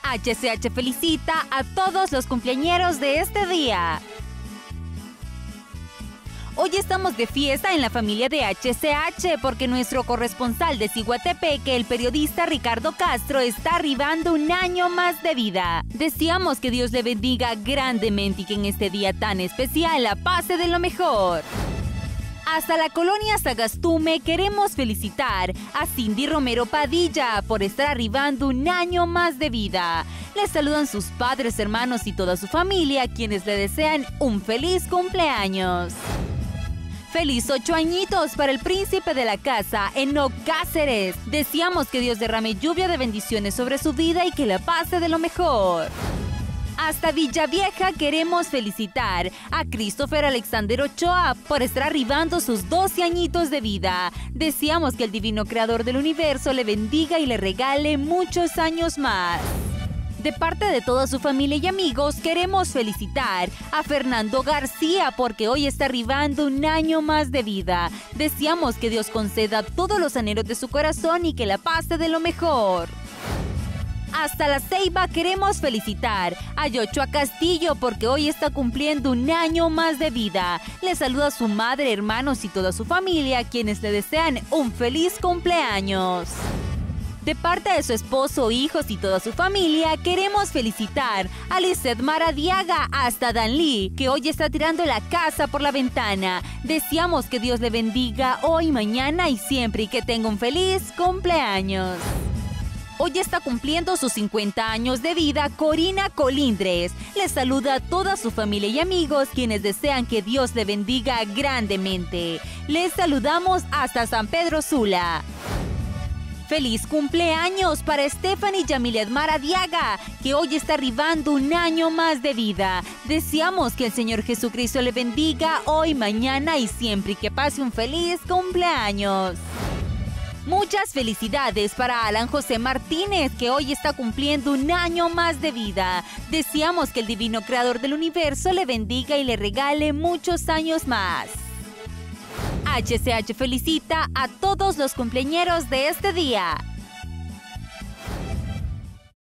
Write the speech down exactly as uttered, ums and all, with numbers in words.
H C H felicita a todos los cumpleañeros de este día. Hoy estamos de fiesta en la familia de H C H porque nuestro corresponsal de Ciguatepeque, el periodista Ricardo Castro, está arribando un año más de vida. Deseamos que Dios le bendiga grandemente y que en este día tan especial la pase de lo mejor. Hasta la colonia Sagastume queremos felicitar a Cindy Romero Padilla por estar arribando un año más de vida. Les saludan sus padres, hermanos y toda su familia, quienes le desean un feliz cumpleaños. ¡Feliz ocho añitos para el príncipe de la casa, Enoc Cáceres! Deseamos que Dios derrame lluvia de bendiciones sobre su vida y que la pase de lo mejor. Hasta Villavieja queremos felicitar a Christopher Alexander Ochoa por estar arribando sus doce añitos de vida. Deseamos que el divino creador del universo le bendiga y le regale muchos años más. De parte de toda su familia y amigos, queremos felicitar a Fernando García porque hoy está arribando un año más de vida. Deseamos que Dios conceda todos los anhelos de su corazón y que la pase de lo mejor. Hasta La Ceiba queremos felicitar a Yochoa Castillo porque hoy está cumpliendo un año más de vida. Le saluda a su madre, hermanos y toda su familia, quienes le desean un feliz cumpleaños. De parte de su esposo, hijos y toda su familia, queremos felicitar a Lizeth Maradiaga hasta Danlí, que hoy está tirando la casa por la ventana. Deseamos que Dios le bendiga hoy, mañana y siempre y que tenga un feliz cumpleaños. Hoy está cumpliendo sus cincuenta años de vida Corina Colindres. Les saluda a toda su familia y amigos, quienes desean que Dios le bendiga grandemente. Les saludamos hasta San Pedro Sula. ¡Feliz cumpleaños para Stephanie Yamilet Maradiaga, que hoy está arribando un año más de vida! Deseamos que el Señor Jesucristo le bendiga hoy, mañana y siempre y que pase un feliz cumpleaños. Muchas felicidades para Alan José Martínez, que hoy está cumpliendo un año más de vida. Deseamos que el divino creador del universo le bendiga y le regale muchos años más. H C H felicita a todos los cumpleañeros de este día.